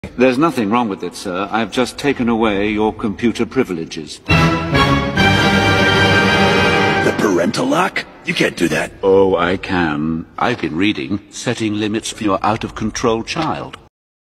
There's nothing wrong with it, sir. I've just taken away your computer privileges. The parental lock? You can't do that. Oh, I can. I've been reading Setting Limits for Your Out-of-Control Child.